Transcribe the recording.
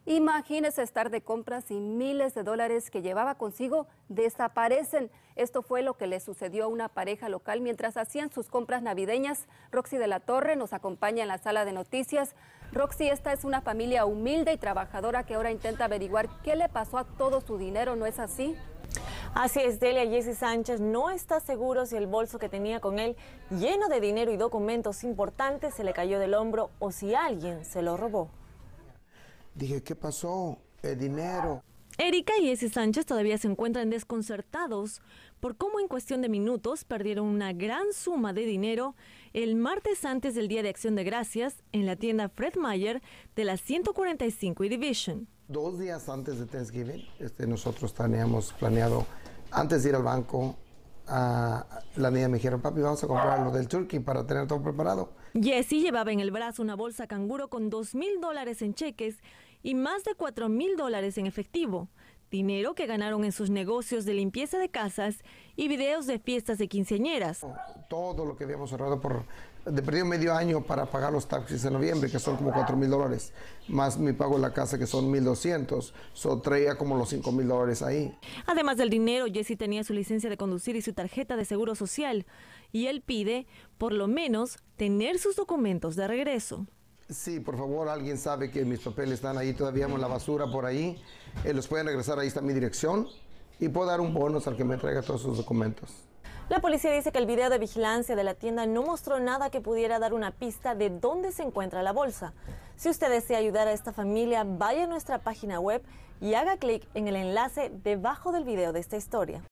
Imagínese estar de compras y miles de dólares que llevaba consigo desaparecen. Esto fue lo que le sucedió a una pareja local mientras hacían sus compras navideñas. Roxy de la Torre nos acompaña en la sala de noticias. Roxy, esta es una familia humilde y trabajadora que ahora intenta averiguar qué le pasó a todo su dinero, ¿no es así? Así es, Delia. Jesse Sánchez no está seguro si el bolso que tenía con él, lleno de dinero y documentos importantes, se le cayó del hombro o si alguien se lo robó. Dije, ¿qué pasó? El dinero. Erika y Jesse Sánchez todavía se encuentran desconcertados por cómo en cuestión de minutos perdieron una gran suma de dinero el martes antes del Día de Acción de Gracias en la tienda Fred Meyer de la 145 y Division. 2 días antes de Thanksgiving, nosotros teníamos planeado, antes de ir al banco, la niña me dijeron, papi, vamos a comprar lo del turkey para tener todo preparado. Jesse llevaba en el brazo una bolsa canguro con $2,000 en cheques y más de $4,000 en efectivo, dinero que ganaron en sus negocios de limpieza de casas y videos de fiestas de quinceañeras. Todo lo que habíamos ahorrado de perdido medio año para pagar los taxis en noviembre, que son como $4,000, más mi pago en la casa, que son $1,200, traía como los $5,000 ahí. Además del dinero, Jesse tenía su licencia de conducir y su tarjeta de seguro social, y él pide, por lo menos, tener sus documentos de regreso. Sí, por favor, alguien sabe que mis papeles están ahí todavía en la basura por ahí, los pueden regresar, ahí está mi dirección, y puedo dar un bonus al que me traiga todos sus documentos. La policía dice que el video de vigilancia de la tienda no mostró nada que pudiera dar una pista de dónde se encuentra la bolsa. Si usted desea ayudar a esta familia, vaya a nuestra página web y haga clic en el enlace debajo del video de esta historia.